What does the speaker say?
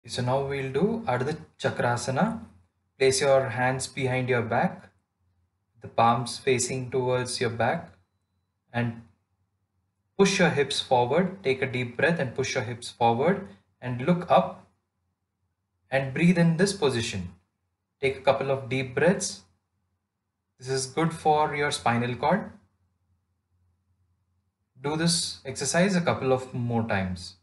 So now we'll do Ardha Chakrasana. Place your hands behind your back, the palms facing towards your back, and push your hips forward. Take a deep breath and push your hips forward and look up and breathe in this position. Take a couple of deep breaths. This is good for your spinal cord. Do this exercise a couple of more times.